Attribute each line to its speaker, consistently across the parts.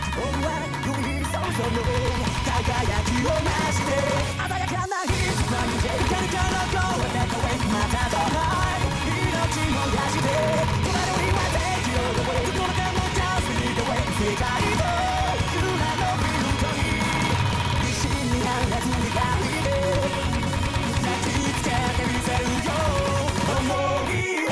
Speaker 1: 本はよりそその輝きを増して鮮やかな日毎日光からこうやってまたとない命も出して戸惑いは敵を覚え心がもジャスミードウェイ世界と空のビルトに必死にならずにがいて抱きつけてみせるよ思いを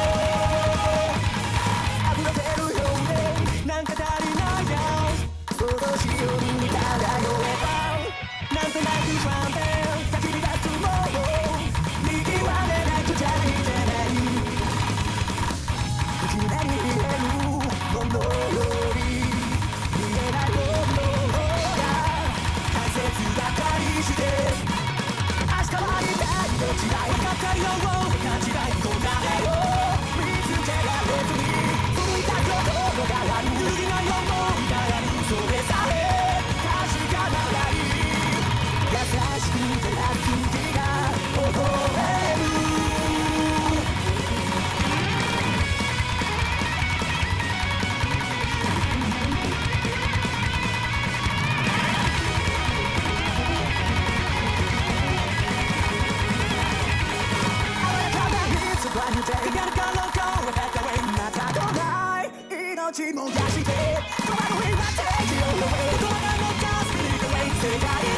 Speaker 1: 溢れてるよねなんか足りないよ想像しように漂えばなんとなく不安で叫び出すもの見極めないとじゃ見てないいきなり言えるものより見えないものが大切だったりして明日は痛いどちらへかかりよう立ちない答えを見つけられずに古いた心がある揺るぎない想いがあるそれさえ確かならい優しくてラッキーが覚える命も出して戸惑いは敵を呼べ大人のジャスミードウェイ世界